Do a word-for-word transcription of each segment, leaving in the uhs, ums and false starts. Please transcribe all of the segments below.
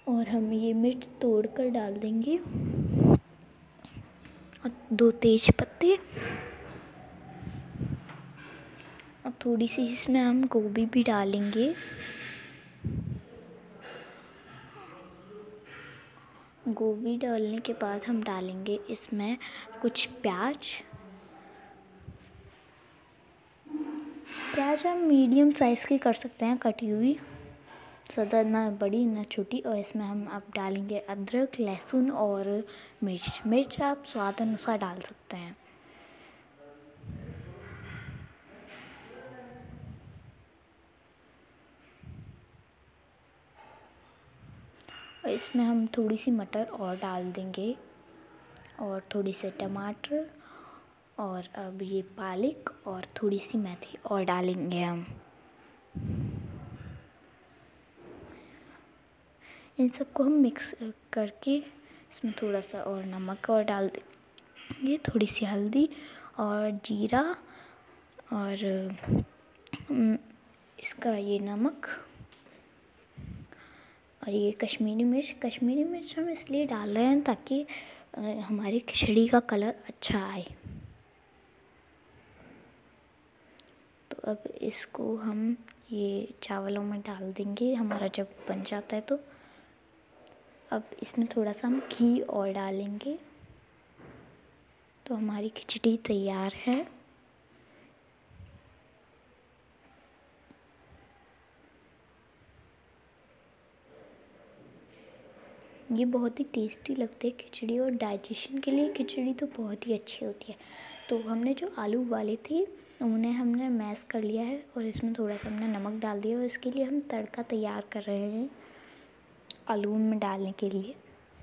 और हम ये मिर्च तोड़ कर डाल देंगे और दो तेज पत्ते और थोड़ी सी इसमें हम गोभी भी डालेंगे। गोभी डालने के बाद हम डालेंगे इसमें कुछ प्याज। प्याज हम मीडियम साइज़ की कर सकते हैं कटी हुई, ज़्यादा ना बड़ी ना छोटी। और इसमें हम अब डालेंगे अदरक, लहसुन और मिर्च। मिर्च आप स्वाद अनुसार डाल सकते हैं। और इसमें हम थोड़ी सी मटर और डाल देंगे और थोड़ी से टमाटर और अब ये पालक और थोड़ी सी मेथी और डालेंगे हम। इन सबको हम मिक्स करके इसमें थोड़ा सा और नमक और डाल देंगे, थोड़ी सी हल्दी और जीरा और इसका ये नमक और ये कश्मीरी मिर्च। कश्मीरी मिर्च हम इसलिए डाल रहे हैं ताकि हमारी खिचड़ी का कलर अच्छा आए। तो अब इसको हम ये चावलों में डाल देंगे हमारा जब बन जाता है। तो अब इसमें थोड़ा सा हम घी और डालेंगे तो हमारी खिचड़ी तैयार है। ये बहुत ही टेस्टी लगती है खिचड़ी और डाइजेशन के लिए खिचड़ी तो बहुत ही अच्छी होती है। तो हमने जो आलू उबाले थे उन्हें हमने मैश कर लिया है और इसमें थोड़ा सा हमने नमक डाल दिया और इसके लिए हम तड़का तैयार कर रहे हैं आलू में डालने के लिए।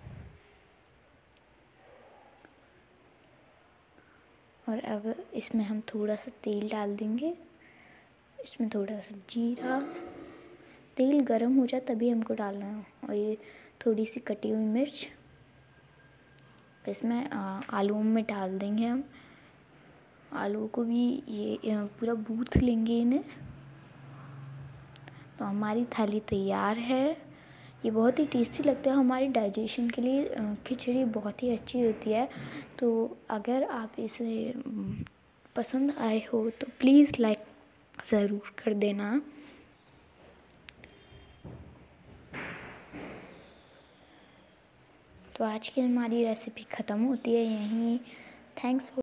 और अब इसमें हम थोड़ा सा तेल डाल देंगे, इसमें थोड़ा सा जीरा। तेल गरम हो जाए तभी हमको डालना है। और ये थोड़ी सी कटी हुई मिर्च इसमें आलू में डाल देंगे हम। आलू को भी ये पूरा गूँथ लेंगे इन्हें। तो हमारी थाली तैयार है। ये बहुत ही टेस्टी लगता है, हमारी डाइजेशन के लिए खिचड़ी बहुत ही अच्छी होती है। तो अगर आप इसे पसंद आए हो तो प्लीज़ लाइक ज़रूर कर देना। तो आज की हमारी रेसिपी ख़त्म होती है यहीं। Thanks for